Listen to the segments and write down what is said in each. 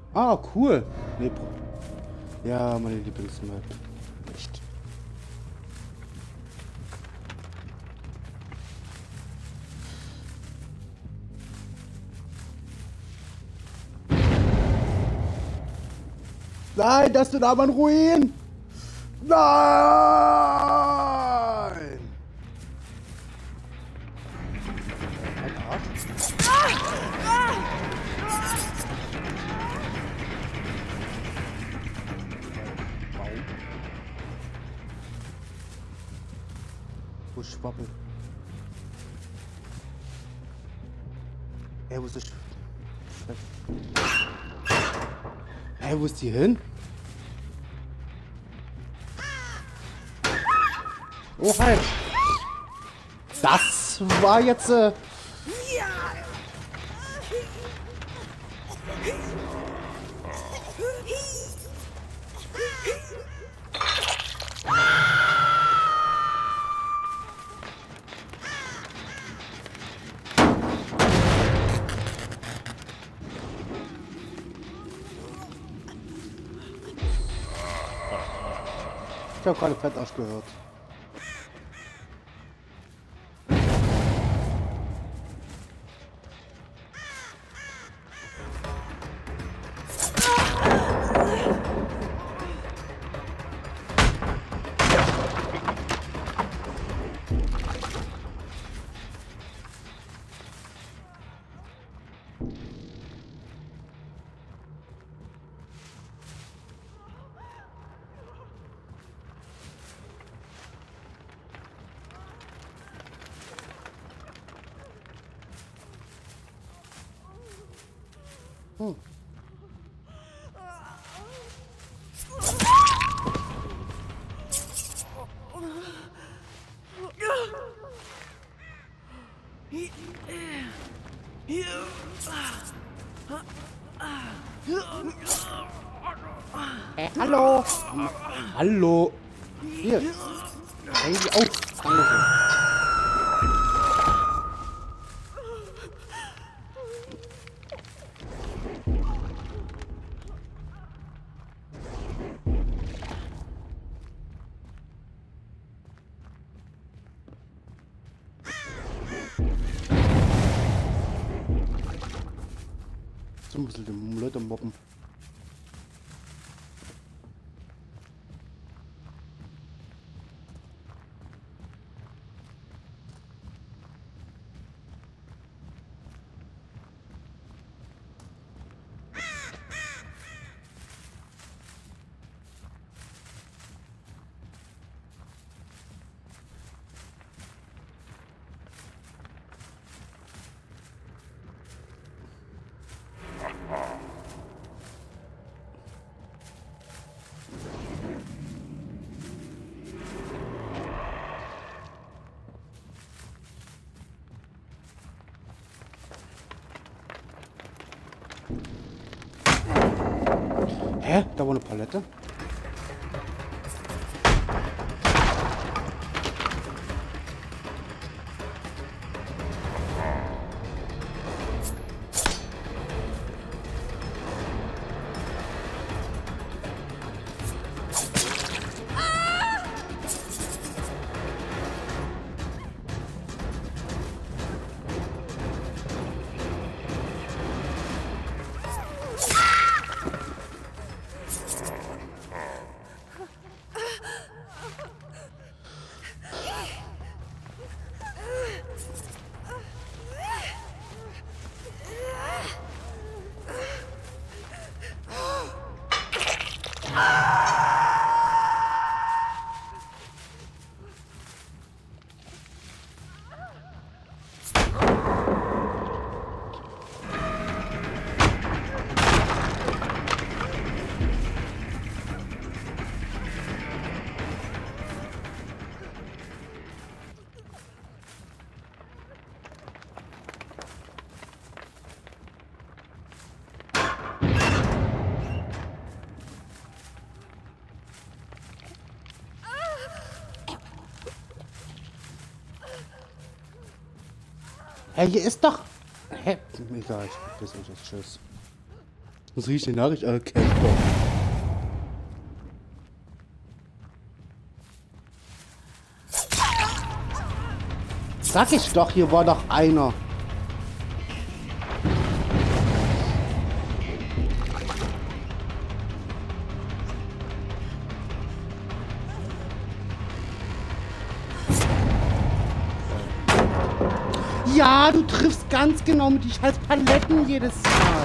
Ah, cool. Nee, ja, meine Lieblingsmap. Echt. Nein, das sind aber ein Ruin! Nein! Ein Arsch? Baum. Wo ist Schwabbel? Wo ist das wo ist die hin? Oh, hi! Das war jetzt, Ich habe gerade Fettarsch gehört. Hm. Hallo! Hallo! Hier! Handy auf! Dankeschön. So ein bisschen die Leute mobben. Hä? Da war eine Palette? Hey, hier ist doch... Hä? Egal, ich verpiss mich jetzt. Tschüss. Was riecht die Nachricht? Camper. Sag ich doch, hier war doch einer. Ja, du triffst ganz genau mit die scheiß Paletten jedes Mal.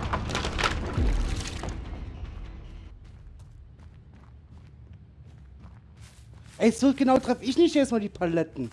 Ey, so genau treffe ich nicht jedes Mal die Paletten.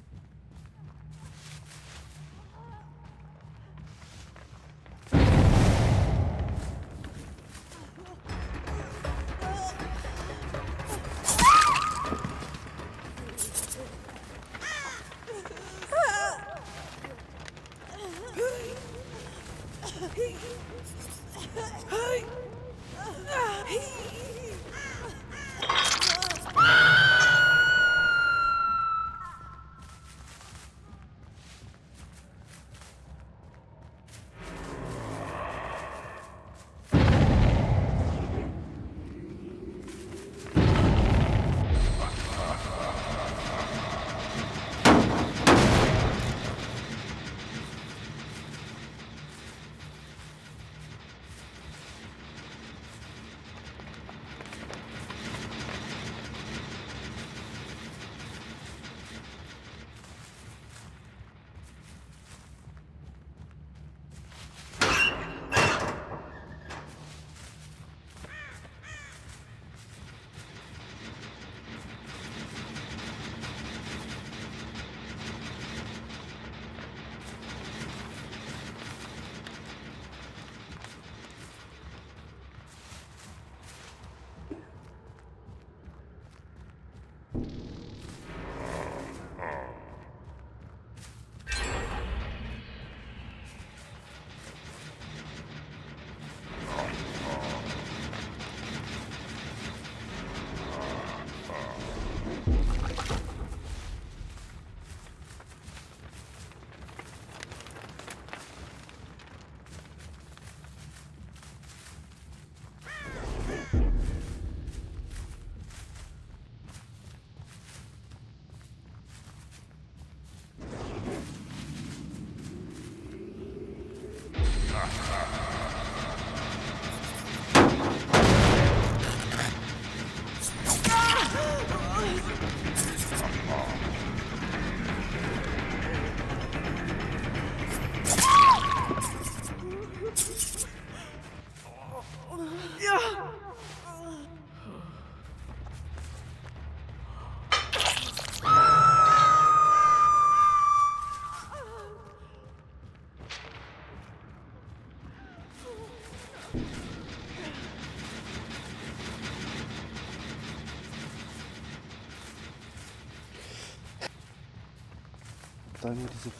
Da nur diese...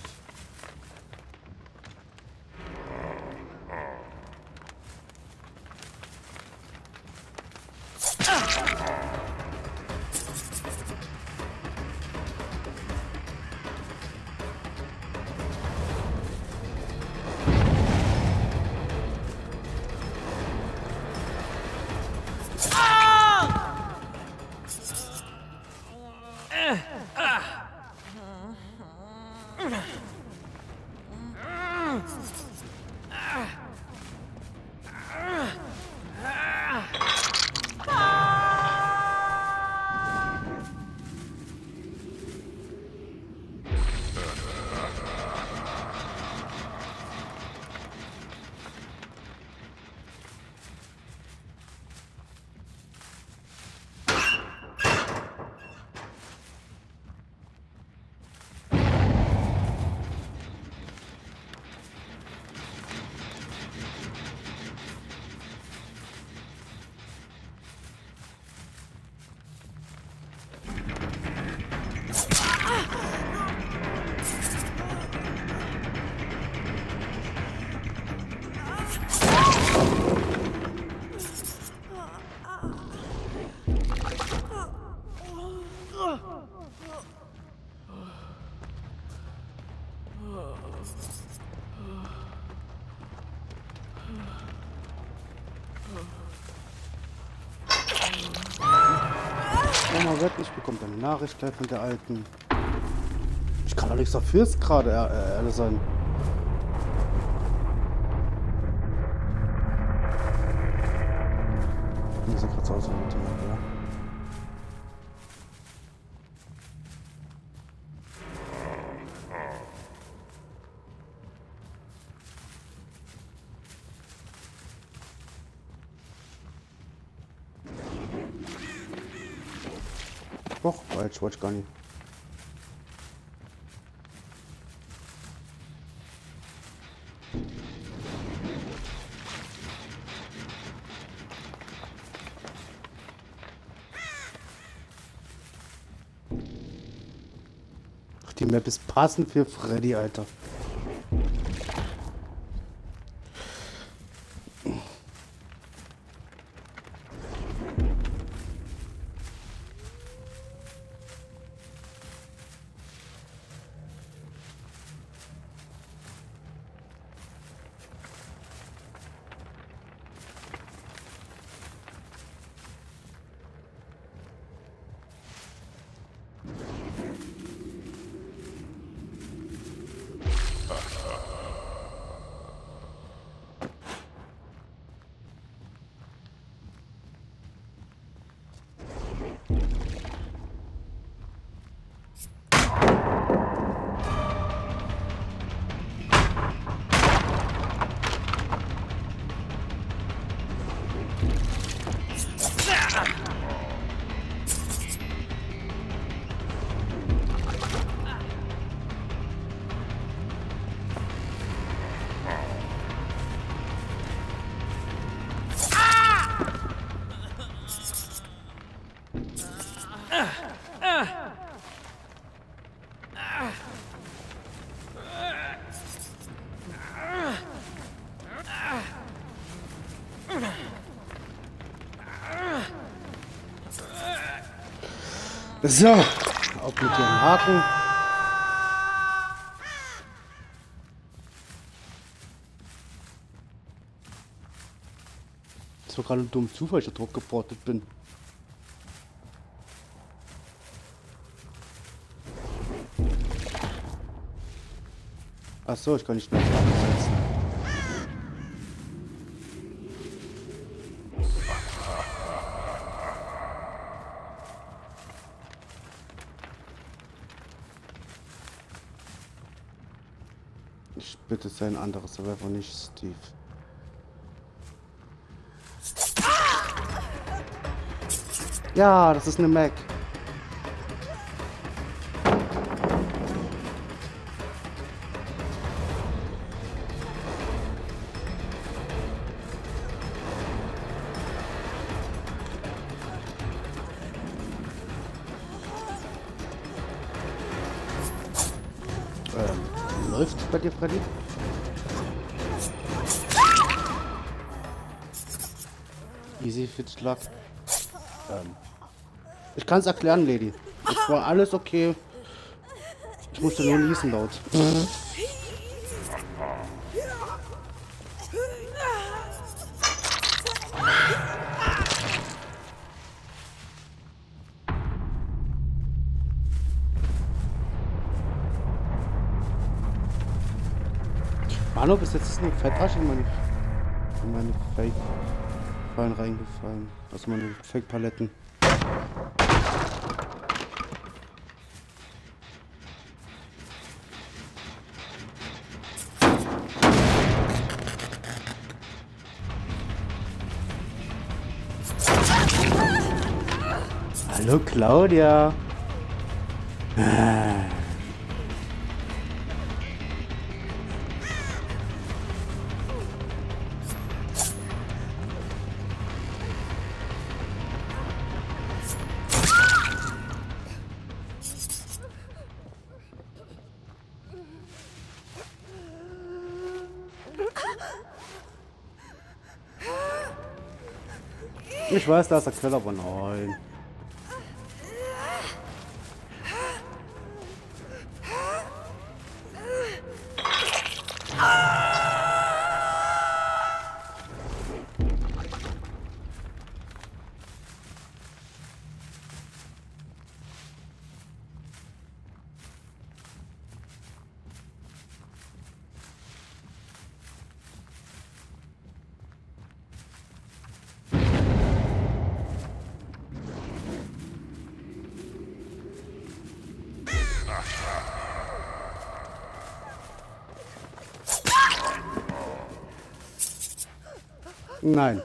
mal weg, ich bekomme eine Nachricht gleich von der Alten. Ich kann doch nichts dafür, ist gerade ehrlich sein. Ich muss ja gerade so aus mit dem, ja. Doch, wollte ich gar nicht. Ach, die Map ist passend für Freddy, Alter. So, auch mit dem Haken. Das war gerade ein dummer Zufall, ich da drauf geportet bin. Ach so, ich kann nicht mehr absetzen. Ich bitte sein anderes, aber einfach nicht Steve. Ja, das ist eine Mac. Läuft's bei dir, Freddy? Easy fit luck. Ich kann es erklären, Lady. Es war alles okay. Ich musste nur niesen laut. Manu, bis jetzt ist nur Fettarsch in meine Fake-Fallen reingefallen. Also meine Fake-Paletten. Hallo Claudia. Ich weiß, da ist der Keller, aber nein. Nein.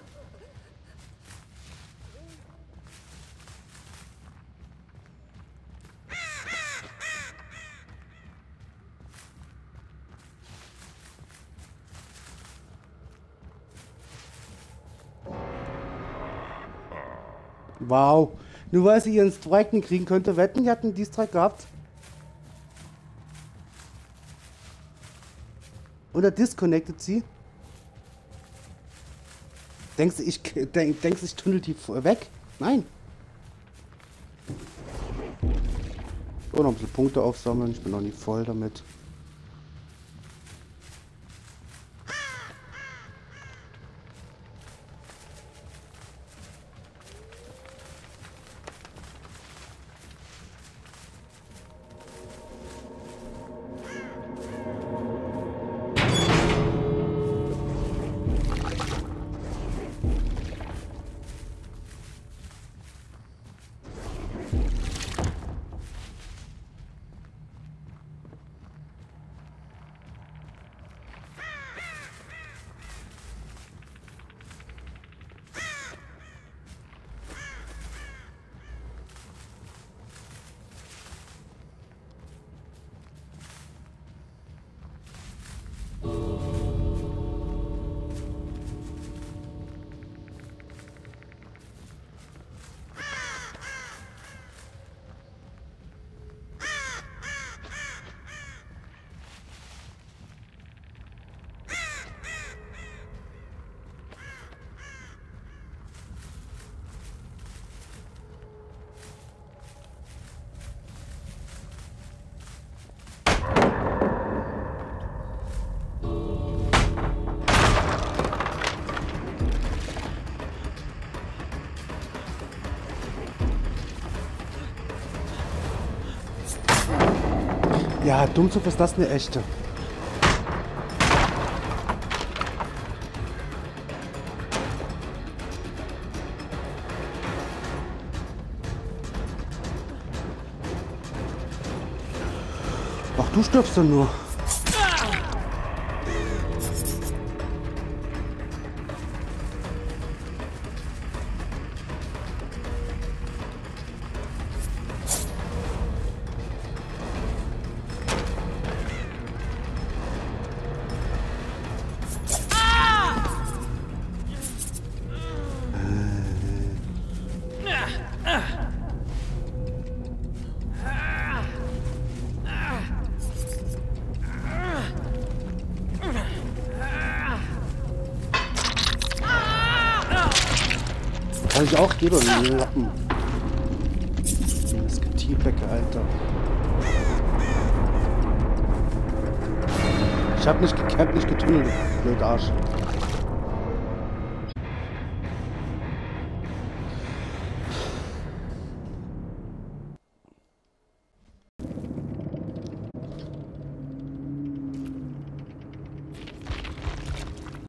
Wow. Nur weil sie ihren Strike nicht kriegen könnte, wetten, die hatten die Strike gehabt. Oder disconnected sie. Denkst du, ich tunnel die weg? Nein. Oh, noch ein bisschen Punkte aufsammeln. Ich bin noch nicht voll damit. Ja, Dummzug ist das eine echte. Ach, du stirbst doch nur. Kann ich auch geben, Lappen. Das Getierbecke, Alter. Ich hab nicht gekämpft, nicht getunnelt, blöd Arsch.